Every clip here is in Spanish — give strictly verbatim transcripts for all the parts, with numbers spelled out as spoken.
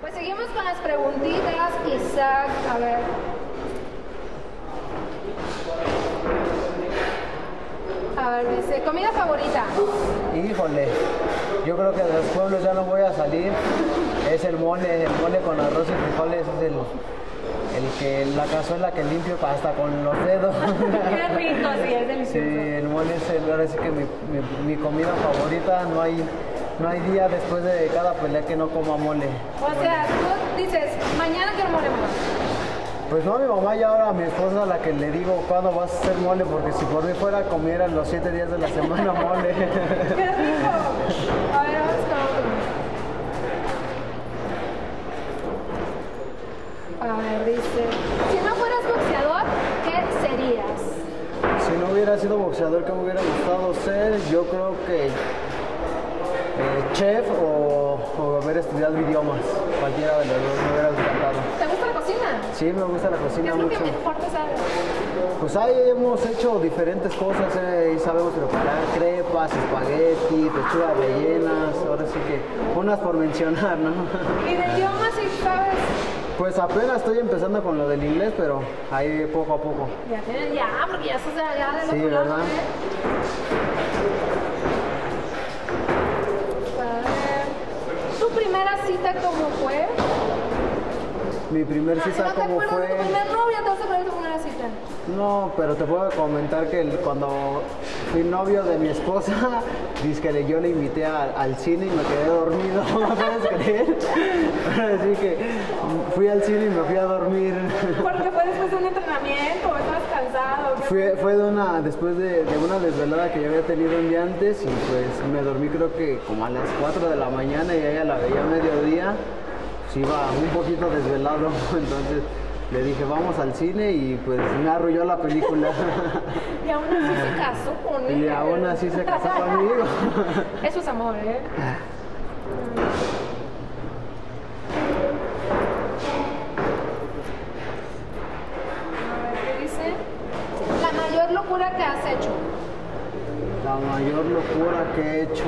pues seguimos con las preguntitas, Isaac, a ver. A ver, dice, ¿comida favorita? Híjole, yo creo que de los pueblos ya no voy a salir. Es el mole, el mole con arroz y frijoles, es el, el que, la cazuela que limpio hasta con los dedos. Qué rico, sí, es delicioso. Sí, el mole es el, ahora sí que mi, mi, mi comida favorita. No hay, no hay día después de cada pelea que no coma mole. O sea, tú dices, mañana quiero mole, mamá. Pues no, a mi mamá y ahora a mi esposa la que le digo cuándo vas a hacer mole, porque si por mí fuera comiera los siete días de la semana mole. ¡Qué rico! A ver, vamos con otro. A ver, dice, si no fueras boxeador, ¿qué serías? Si no hubiera sido boxeador, ¿qué me hubiera gustado ser? Yo creo que eh, chef o, o haber estudiado idiomas. Cualquiera de los dos me hubiera encantado. ¿Te gusta la cocina? Sí, me gusta la ¿Qué cocina es lo mucho. que mejor te sabe? Pues ahí hemos hecho diferentes cosas, eh, y sabemos preparar crepas, espagueti, pechugas rellenas, ahora sí que unas por mencionar, ¿no? ¿Y de idiomas sí sabes? Pues apenas estoy empezando con lo del inglés, pero ahí poco a poco. Ya tienes, ya, porque ya estás allá del Sí, otro lado, ¿verdad? ¿eh? A ver, ¿tu primera cita cómo fue? Mi primer Ah, cita, ¿no te ¿cómo acuerdas fue? de tu primer novia? ¿Te vas a acordar de tu primera cita? No, pero te puedo comentar que el- cuando fui novio de mi esposa, dice que le- yo le invité a- al cine y me quedé dormido, ¿no puedes creer? Así que fui al cine y me fui a dormir. Porque fue después de un entrenamiento, estabas cansado. ¿Qué Fue, fue de una, después de, de una desvelada que yo había tenido un día antes, y pues me dormí creo que como a las cuatro de la mañana, y ella la veía a mediodía, pues iba un poquito desvelado, entonces le dije vamos al cine y pues me arrulló la película. Y aún así se casó con él. Y aún así se casó conmigo. Eso es amor, ¿eh? A ver, ¿qué dice? La mayor locura que has hecho. La mayor locura que he hecho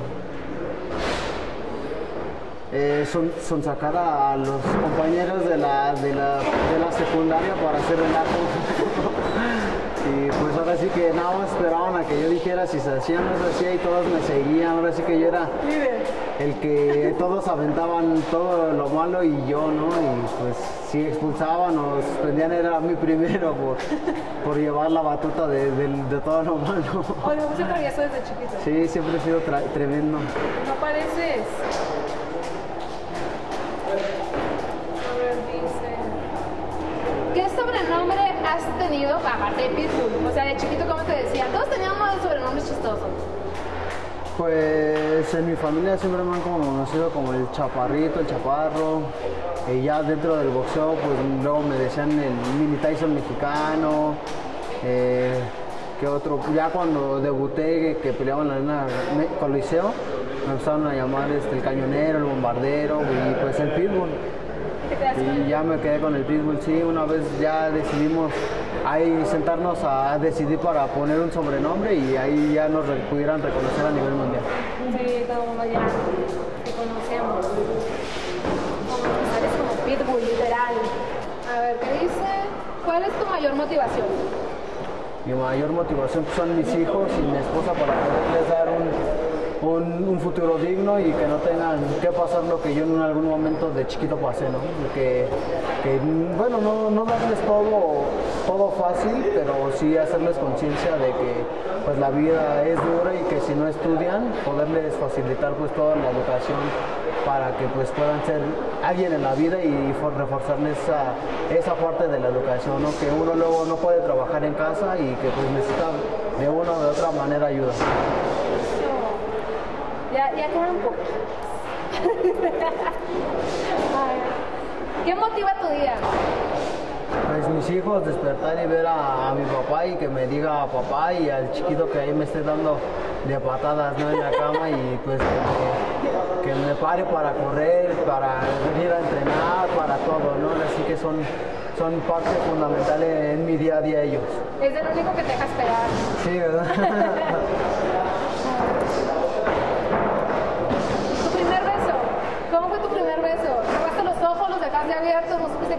eh, son, son sacar a los compañeros de la, de la, de la secundaria para hacer relajo. Y pues ahora sí que nada más esperaban a que yo dijera si se hacía o no se hacía, y todos me seguían. Ahora sí que yo era el que todos aventaban todo lo malo y yo, ¿no? Y pues si expulsaban o suspendían era mi primero por, por llevar la batuta de, de, de todo lo malo. Oye, me gusta travieso desde chiquito. Sí, siempre he sido tra- tremendo. No pareces. A ver, dice. ¿Qué sobrenombre has tenido aparte de Pitbull? O sea, de chiquito, ¿cómo te decían? Todos teníamos sobrenombres chistosos. Pues en mi familia siempre me han conocido como el chaparrito, el chaparro. Y ya dentro del boxeo, pues luego me decían el mini Tyson mexicano. Eh, ¿Qué otro? Ya cuando debuté, que, que peleaba en la arena Coliseo, me empezaron a llamar este, el cañonero, el bombardero y pues el Pitbull. ¿Te quedaste con Y el- ya me quedé con el Pitbull, sí. Una vez ya decidimos ahí sentarnos a decidir para poner un sobrenombre, y ahí ya nos re- pudieran reconocer a nivel mundial. Sí, todo el mundo ya te conocemos. Como sales como Pitbull, literal. A ver, ¿qué dice? ¿Cuál es tu mayor motivación? Mi mayor motivación pues, son mis hijos y mi esposa, para poderles dar un, un, un futuro digno y que no tengan que pasar lo que yo en algún momento de chiquito pasé, ¿no? Que, que, bueno, no, no darles todo, todo fácil, pero sí hacerles conciencia de que pues la vida es dura, y que si no estudian, poderles facilitar pues toda la educación para que pues puedan ser alguien en la vida, y for- reforzarles esa, esa parte de la educación, ¿no? Que uno luego no puede trabajar en casa y que pues necesita de una o de otra manera ayuda. Ya, ya quedan poquitos. A ver, ¿qué motiva tu día? Pues mis hijos, despertar y ver a, a mi papá y que me diga papá, y al chiquito que ahí me esté dando de patadas, ¿no? En la cama, y pues que, que me pare para correr, para venir a entrenar, para todo, ¿no? Así que son, son parte fundamental en, en mi día a día ellos. Es el único que te deja esperar. Sí, ¿verdad? ¿Tu primer beso? ¿Cómo fue tu primer beso? ¿Robaste los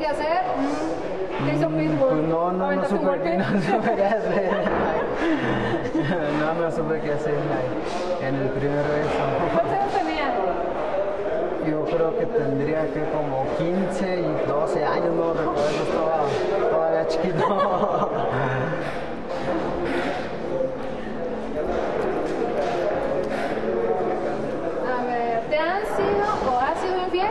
qué hacer. ¿Qué hizo Pitbull? Pues no, no, no ¿Aventaste un supe, golpe? no supe qué hacer. No, no supe qué hacer ahí, en el primer beso. ¿Cuántos años tenía? Yo creo que tendría que como quince y doce años, no recuerdo, estaba todavía chiquito. A ver, ¿te han sido o has sido infiel?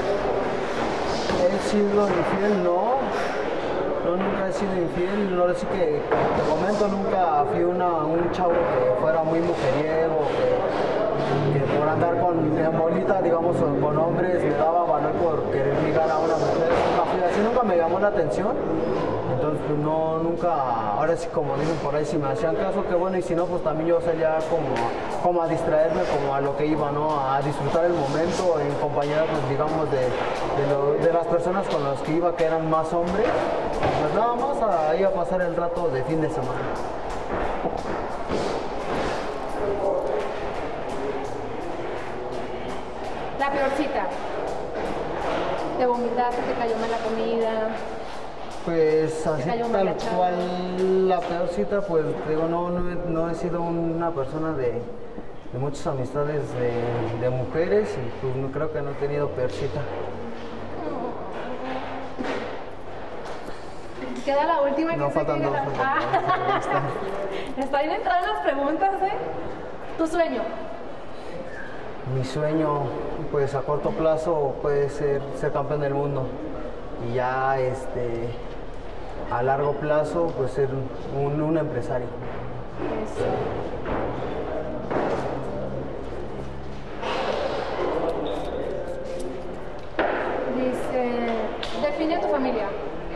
He sido infiel, no. No, nunca he sido infiel. No sé que, te comento, nunca fui una, un chavo que fuera muy mujeriego, que, que por andar con en bolita, digamos, con hombres, me daba valor por querer ligar a una mujer. Nunca fui así, nunca me llamó la atención. Entonces, pues no, nunca, ahora sí, como dicen por ahí, si me hacían caso, que bueno, y si no, pues también yo salía como, como a distraerme, como a lo que iba, ¿no? A disfrutar el momento en compañía, pues digamos, de, de, lo, de las personas con las que iba, que eran más hombres. Pues nada más a, iba a pasar el rato de fin de semana. La peor cita. Te vomitaste, te cayó mal la comida. Pues así cayó mal tal la chava. cual la peor cita, pues digo, no, no, he, no he sido una persona de, de muchas amistades de, de mujeres y pues no creo que no he tenido peor cita. Queda la última que No, se faltan queda dos, la- faltan Ah. dos. Está bien entradas las preguntas, ¿eh? Tu sueño. Mi sueño, pues a corto plazo puede ser ser campeón del mundo y ya este a largo plazo pues ser un, un empresario. Eso. Dice, define a tu familia.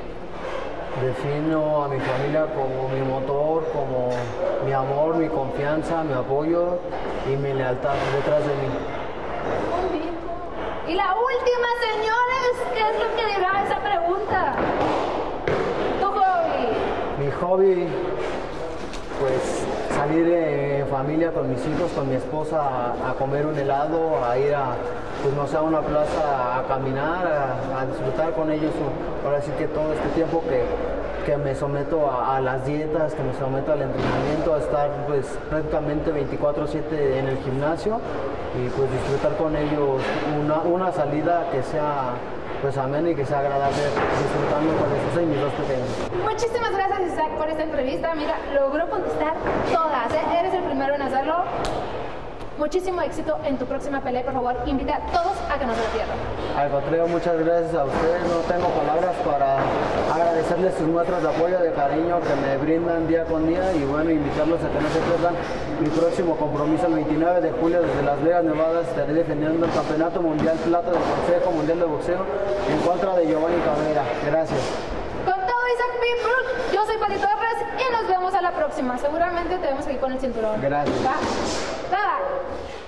Defino a mi familia como mi motor, como mi amor, mi confianza, mi apoyo y mi lealtad detrás de mí. Muy bien. Y la última, señores, ¿qué es lo que dirá esa pregunta? Tu hobby. Mi hobby, pues salir en familia con mis hijos, con mi esposa a, a comer un helado, a ir a, pues no sé, a una plaza a caminar, a, a disfrutar con ellos. Ahora sí que todo este tiempo que, que me someto a, a las dietas, que me someto al entrenamiento, a estar pues prácticamente veinticuatro siete en el gimnasio y pues disfrutar con ellos una, una salida que sea pues amena y que sea agradable, disfrutando con estos y mis dos pequeños. Muchísimas gracias, Isaac, por esta entrevista. Mira, logró contestar todas, ¿eh? Eres el primero en hacerlo. Muchísimo éxito en tu próxima pelea. Por favor, invita a todos a que no se la pierdan. Al contrario, muchas gracias a ustedes. No tengo palabras para agradecerles sus muestras de apoyo, de cariño que me brindan día con día y bueno, invitarlos a que no se pierdan mi próximo compromiso el veintinueve de julio desde Las Vegas, Nevada. Estaré defendiendo el Campeonato Mundial Plata del Consejo Mundial de Boxeo en contra de Giovanni Cabrera. Gracias. Con todo, Isaac Pitbull, yo soy Pati Torres y nos vemos a la próxima. Seguramente te vemos aquí con el cinturón. Gracias. Va. Va.